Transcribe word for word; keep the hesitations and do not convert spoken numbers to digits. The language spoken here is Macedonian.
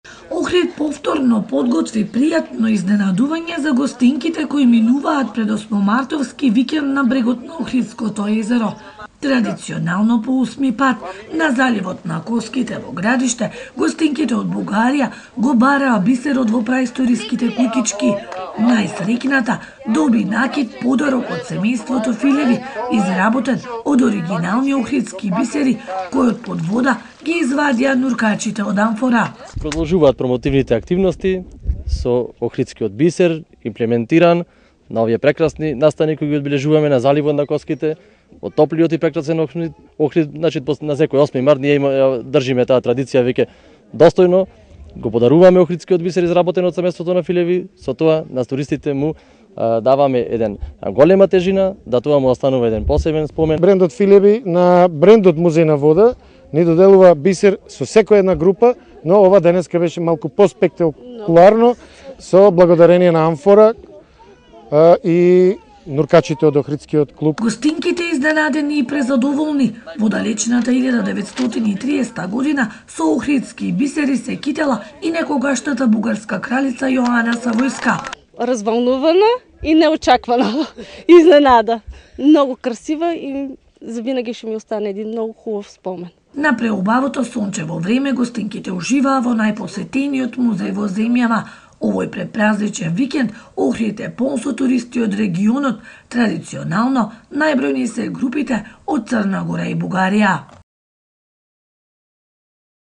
Охрид повторно подготви пријатно изненадување за гостинките кои минуваат пред осмомартовски викенд на брегот на Охридското езеро. Традиционално по осми пат на заливот на Коските во градиште, гостинките од Бугарија го бараа бисерот во праисториските куќички. Најсреќната доби накид подарок од семејството Филеви, изработен од оригинални охридски бисери, кој од под вода ги извадија нуркачите од амфора. Продолжуваат промотивните активности со охридскиот бисер, имплементиран на овие прекрасни настани кои ги одбележуваме на заливот на Коските, од топлиот и прекрасен Охрид, Охрид, значи на секој осми март ние има, држиме таа традиција веќе достојно, го подаруваме охридскиот бисер изработен од семејството на Филеви, со тоа на туристите му а, даваме еден голема тежина, да тоа му останува еден посебен спомен. Брендот Филеви на брендот Музеј на вода ни доделува бисер со секоја една група, но ова денеска беше малку поспектакуларно со благодарение на амфора а, и нуркачите од Охридскиот клуб. Гостинките изненадени и презадоволни. Во далечната илјада деветстотини и триесета година со охридски бисери се китела и некогашната бугарска кралица Јоана Савојска. Разволнувана и неочаквана изненада. Многу красива и завинаги ќе ми остане еден многу хубав спомен. На преубавото сончево време гостинките уживаа во најпосетениот музеј во земјава. Овој предпразничен викенд Охрид е полн со туристи од регионот. Традиционално најбројни се групите од Црна Гора и Бугарија.